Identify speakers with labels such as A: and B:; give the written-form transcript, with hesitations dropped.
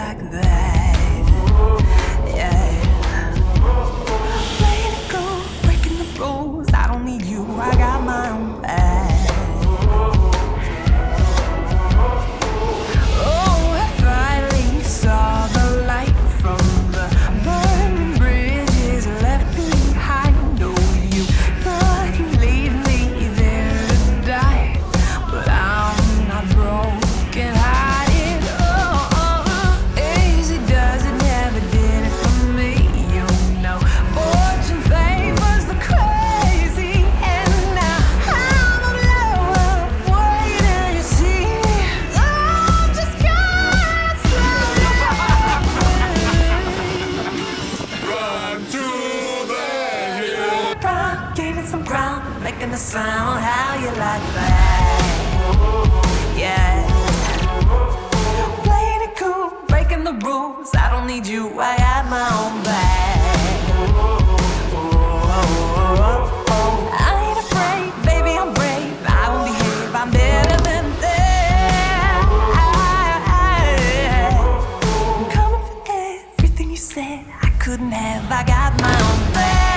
A: like that. Yeah. Playing it cool, breaking the rules. I don't need you, I got my own bag. Oh, I finally saw the light from the burning bridges left behind. Oh, you thought you'd leave me there to die, but I'm not broken hearted. Oh, easy does it, never did it for me. You know, fortune favors the crazy, and now I'm alone, waiting to see. I'm just gonna
B: Run to the hill.
A: run, gaining some ground, making a sound. How you like that? Yeah. Playing it cool, breaking the rules. I don't need you, I got my own bag. I ain't afraid, baby, I'm brave. I won't behave, I'm better than that. I'm coming for everything you said I couldn't have. I got my own bag.